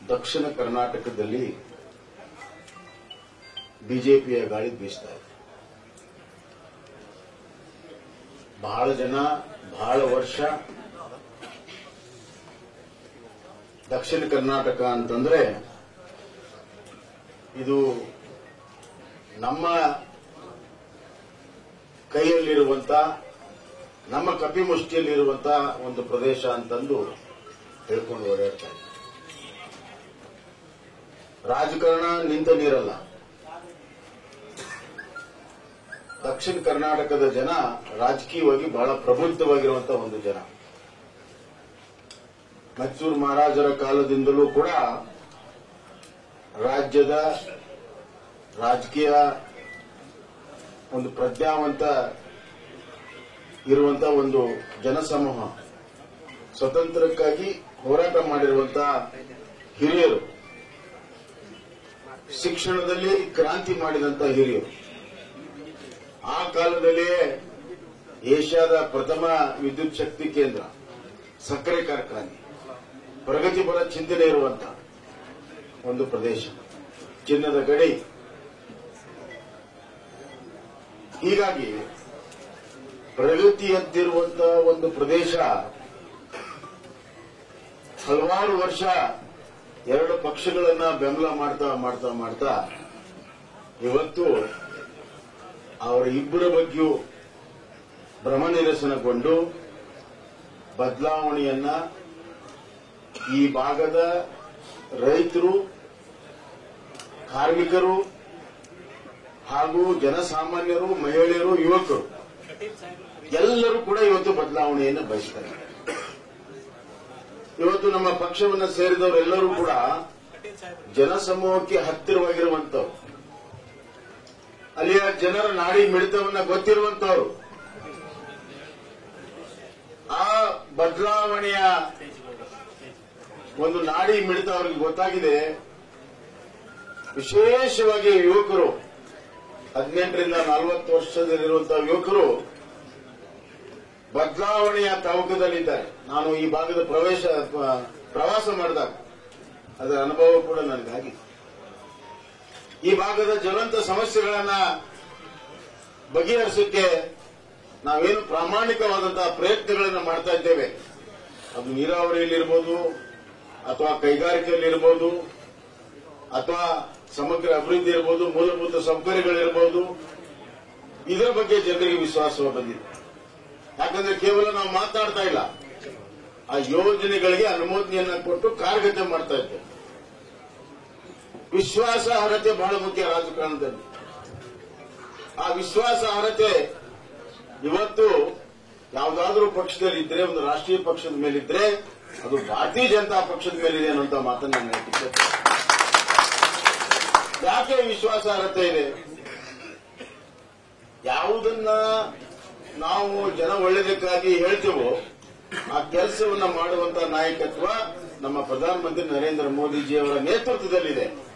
ದಕ್ಷಿಣ ಕರ್ನಾಟಕದಲ್ಲಿ ಬಿಜೆಪಿಯ ಗಾಳಿ ಬೀಸ್ತಾ ಇದೆ. ಬಹಳ ಜನ ಬಹಳ ವರ್ಷ ದಕ್ಷಿಣ ಕರ್ನಾಟಕ ಅಂತಂದ್ರೆ ಇದು ನಮ್ಮ ಕೈಯಲ್ಲಿರುವಂತ, ನಮ್ಮ ಕಪಿಮುಷ್ಟಿಯಲ್ಲಿರುವಂತ ಒಂದು ಪ್ರದೇಶ ಅಂತಂದು ಹೇಳ್ಕೊಂಡು ಓಡಾಡ್ತಾ ಇದೆ. ರಾಜಕಾರಣ ನಿಂತ ನೀರಲ್ಲ. ದಕ್ಷಿಣ ಕರ್ನಾಟಕದ ಜನ ರಾಜಕೀಯವಾಗಿ ಬಹಳ ಪ್ರಬುದ್ಧವಾಗಿರುವಂತಹ ಒಂದು ಜನ. ಮೈಸೂರು ಮಹಾರಾಜರ ಕಾಲದಿಂದಲೂ ಕೂಡ ರಾಜ್ಯದ ರಾಜಕೀಯ ಒಂದು ಪ್ರಜ್ಞಾವಂತ ಇರುವಂತಹ ಒಂದು ಜನಸಮೂಹ. ಸ್ವತಂತ್ರಕ್ಕಾಗಿ ಹೋರಾಟ ಮಾಡಿರುವಂತಹ ಹಿರಿಯರು, ಶಿಕ್ಷಣದಲ್ಲಿ ಕ್ರಾಂತಿ ಮಾಡಿದಂತ ಹಿರಿಯರು. ಆ ಕಾಲದಲ್ಲಿಯೇ ಏಷ್ಯಾದ ಪ್ರಥಮ ವಿದ್ಯುತ್ ಶಕ್ತಿ ಕೇಂದ್ರ, ಸಕ್ಕರೆ ಕಾರ್ಖಾನೆ, ಪ್ರಗತಿಪರ ಚಿಂತನೆ ಇರುವಂತ ಒಂದು ಪ್ರದೇಶ, ಚಿನ್ನದ ಗಡಿ. ಹೀಗಾಗಿ ಪ್ರಗತಿಯಂತಿರುವಂತಹ ಒಂದು ಪ್ರದೇಶ ಹಲವಾರು ವರ್ಷ ಎರಡು ಪಕ್ಷಗಳನ್ನ ಬೆಂಬಲ ಮಾಡ್ತಾ ಮಾಡ್ತಾ ಮಾಡ್ತಾ ಇವತ್ತು ಅವರ ಇಬ್ಬರ ಬಗ್ಗೆಯೂ ಭ್ರಮನಿರಸನಗೊಂಡು ಬದಲಾವಣೆಯನ್ನ ಈ ಭಾಗದ ರೈತರು, ಕಾರ್ಮಿಕರು ಹಾಗೂ ಜನಸಾಮಾನ್ಯರು, ಮಹಿಳೆಯರು, ಯುವಕರು ಎಲ್ಲರೂ ಕೂಡ ಇವತ್ತು ಬದಲಾವಣೆಯನ್ನು ಬಯಸ್ತಾರೆ. ಇವತ್ತು ನಮ್ಮ ಪಕ್ಷವನ್ನು ಸೇರಿದವರೆಲ್ಲರೂ ಕೂಡ ಜನಸಮೂಹಕ್ಕೆ ಹತ್ತಿರವಾಗಿರುವಂತವ್ರು, ಅಲ್ಲಿಯ ಜನರ ನಾಡಿ ಮಿಡಿತವನ್ನ ಗೊತ್ತಿರುವಂತವರು. ಆ ಬದಲಾವಣೆಯ ಒಂದು ನಾಡಿ ಮಿಡಿತ ಅವರಿಗೆ ಗೊತ್ತಾಗಿದೆ. ವಿಶೇಷವಾಗಿ ಯುವಕರು, 18ರಿಂದ 40 ವರ್ಷದಲ್ಲಿರುವಂತಹ ಯುವಕರು ಬದಲಾವಣೆಯ ತವಕದಲ್ಲಿದ್ದಾರೆ. ನಾನು ಈ ಭಾಗದ ಪ್ರವಾಸ ಮಾಡಿದಾಗ ಅದರ ಅನುಭವ ಕೂಡ ನನಗಾಗಿದೆ. ಈ ಭಾಗದ ಜ್ವಲಂತ ಸಮಸ್ಯೆಗಳನ್ನ ಬಗೆಹರಿಸಕ್ಕೆ ನಾವೇನು ಪ್ರಾಮಾಣಿಕವಾದಂತಹ ಪ್ರಯತ್ನಗಳನ್ನು ಮಾಡ್ತಾ ಇದ್ದೇವೆ. ಅದು ನೀರಾವರಿಯಲ್ಲಿರ್ಬೋದು, ಅಥವಾ ಕೈಗಾರಿಕೆಯಲ್ಲಿರ್ಬೋದು, ಅಥವಾ ಸಮಗ್ರ ಅಭಿವೃದ್ಧಿ ಇರ್ಬೋದು, ಮೂಲಭೂತ ಸೌಕರ್ಯಗಳಿರ್ಬೋದು. ಇದರ ಬಗ್ಗೆ ಜನರಿಗೆ ವಿಶ್ವಾಸ ಬಂದಿದೆ. ಯಾಕಂದ್ರೆ ಕೇವಲ ನಾವು ಮಾತನಾಡ್ತಾ ಇಲ್ಲ, ಆ ಯೋಜನೆಗಳಿಗೆ ಅನುಮೋದನೆಯನ್ನ ಕೊಟ್ಟು ಕಾರ್ಯಗತ ಮಾಡ್ತಾ ಇದ್ದೇವೆ. ವಿಶ್ವಾಸಾರ್ಹತೆ ಬಹಳ ಮುಖ್ಯ ರಾಜಕಾರಣದಲ್ಲಿ. ಆ ವಿಶ್ವಾಸಾರ್ಹತೆ ಇವತ್ತು ಯಾವುದಾದ್ರೂ ಪಕ್ಷದಲ್ಲಿ ಇದ್ರೆ, ಒಂದು ರಾಷ್ಟ್ರೀಯ ಪಕ್ಷದ ಮೇಲಿದ್ರೆ ಅದು ಭಾರತೀಯ ಜನತಾ ಪಕ್ಷದ ಮೇಲಿದೆ ಅನ್ನುವಂತ ಮಾತನ್ನ ನಾನು ಹೇಳ್ತಿದ್ದೆ. ಯಾಕೆ ವಿಶ್ವಾಸಾರ್ಹತೆ ಇದೆ? ಯಾವುದನ್ನ ನಾವು ಜನ ಒಳ್ಳೆಯದಕ್ಕಾಗಿ ಹೇಳ್ತೇವೋ ಆ ಕೆಲಸವನ್ನ ಮಾಡುವಂತ ನಾಯಕತ್ವ ನಮ್ಮ ಪ್ರಧಾನಮಂತ್ರಿ ನರೇಂದ್ರ ಮೋದಿಜಿಯವರ ನೇತೃತ್ವದಲ್ಲಿದೆ.